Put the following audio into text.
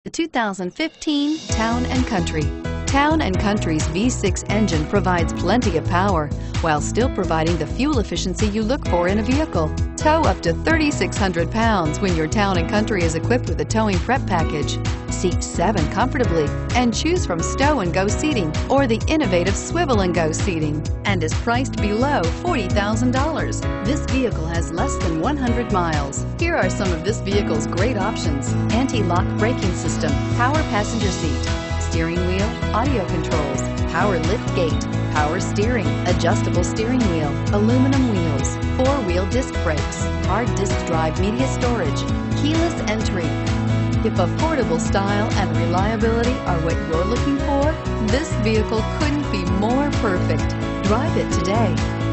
The 2015 Town & Country. Town & Country's V6 engine provides plenty of power while still providing the fuel efficiency you look for in a vehicle. Tow up to 3,600 pounds when your Town & Country is equipped with a towing prep package. Seat 7 comfortably and choose from stow and go seating or the innovative swivel and go seating, and is priced below $40,000. This vehicle has less than 100 miles. Here are some of this vehicle's great options: anti-lock braking system, power passenger seat, steering wheel audio controls, power lift gate, power steering, adjustable steering wheel, aluminum wheels, 4-wheel disc brakes, hard disk drive media storage, keyless entry. If affordable style and reliability are what you're looking for, this vehicle couldn't be more perfect. Drive it today.